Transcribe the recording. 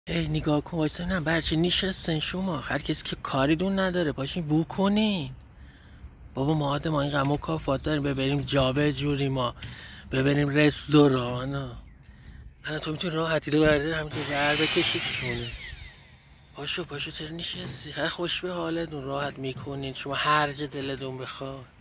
ای نگاه کن وایسا نه برچه نشستن شما، هر کسی که کاری دون نداره پاشین بو کنین. بابا ما این غم و کافات داریم، ببریم جا به جوری، ما ببریم رستوران. الان تو میتونی راحتی رو برداری همینطور بر بکشی شونه. پاشو چرا نشستی؟ خیلی خوش به حالتون راحت میکنین شما هر جا دلتون بخواد.